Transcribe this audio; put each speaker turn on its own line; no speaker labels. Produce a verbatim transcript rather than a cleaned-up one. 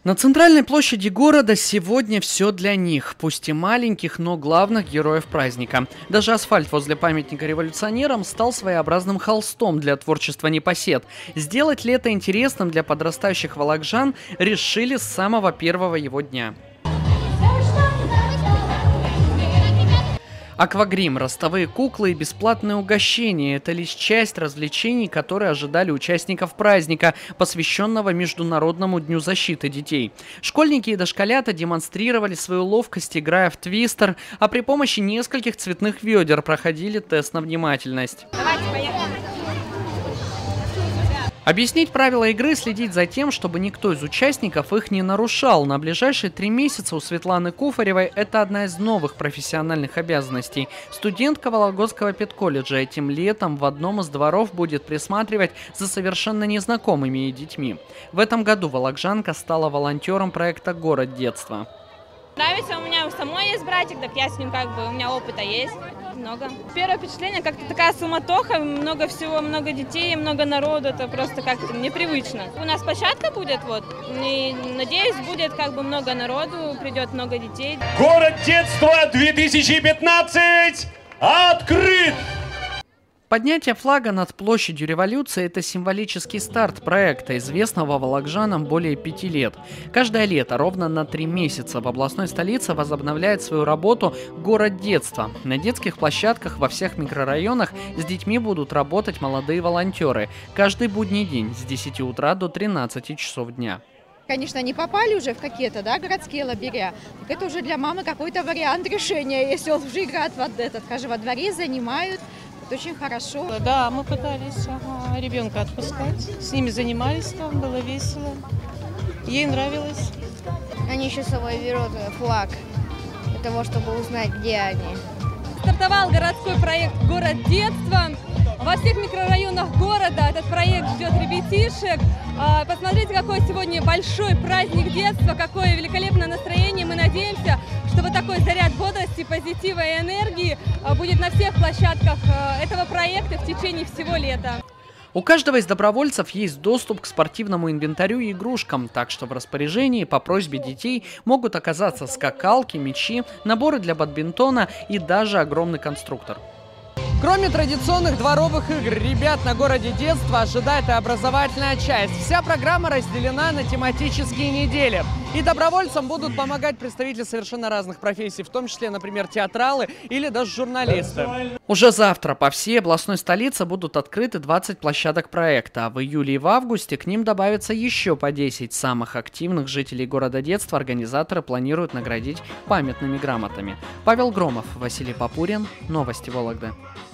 На центральной площади города сегодня все для них, пусть и маленьких, но главных героев праздника. Даже асфальт возле памятника революционерам стал своеобразным холстом для творчества непосед. Сделать лето интересным для подрастающих волокжан решили с самого первого его дня. Аквагрим, ростовые куклы и бесплатные угощения – это лишь часть развлечений, которые ожидали участников праздника, посвященного Международному дню защиты детей. Школьники и дошколята демонстрировали свою ловкость, играя в твистер, а при помощи нескольких цветных ведер проходили тест на внимательность. Давайте, поехали. Объяснить правила игры, следить за тем, чтобы никто из участников их не нарушал. На ближайшие три месяца у Светланы Куфаревой это одна из новых профессиональных обязанностей. Студентка Вологодского педколледжа этим летом в одном из дворов будет присматривать за совершенно незнакомыми ей детьми. В этом году волокжанка стала волонтером проекта «Город детства».
Нравится, у меня у самой есть братик, так я с ним как бы, у меня опыта есть много. Первое впечатление, как-то такая суматоха, много всего, много детей, много народу, это просто как-то непривычно. У нас площадка будет, вот, и надеюсь, будет как бы много народу, придет много детей.
Город детства две тысячи пятнадцать открыт!
Поднятие флага над площадью революции – это символический старт проекта, известного волокжанам более пяти лет. Каждое лето, ровно на три месяца, в областной столице возобновляет свою работу «Город детства». На детских площадках во всех микрорайонах с детьми будут работать молодые волонтеры. Каждый будний день с десяти утра до тринадцати часов дня.
Конечно, они попали уже в какие-то, да, городские лагеря. Так это уже для мамы какой-то вариант решения, если он уже играет в этот, скажем, во дворе, занимают. Это очень хорошо.
Да, мы пытались ага, ребенка отпускать. С ними занимались, там было весело. Ей нравилось.
Они еще с собой берут флаг для того, чтобы узнать, где они.
Стартовал городской проект «Город детства». Во всех микрорайонах города этот проект ждет ребятишек. Посмотрите, какой сегодня большой праздник детства, какое великолепное настроение. Мы надеемся, что вот такой заряд бодрости, позитива и энергии будет на всех площадках этого проекта в течение всего лета.
У каждого из добровольцев есть доступ к спортивному инвентарю и игрушкам, так что в распоряжении по просьбе детей могут оказаться скакалки, мячи, наборы для бадминтона и даже огромный конструктор. Кроме традиционных дворовых игр, ребят на городе детства ожидает и образовательная часть. Вся программа разделена на тематические недели. И добровольцам будут помогать представители совершенно разных профессий, в том числе, например, театралы или даже журналисты. Уже завтра по всей областной столице будут открыты двадцать площадок проекта, а в июле и в августе к ним добавится еще по десять. Самых активных жителей города детства организаторы планируют наградить памятными грамотами. Павел Громов, Василий Попурин, Новости Вологды.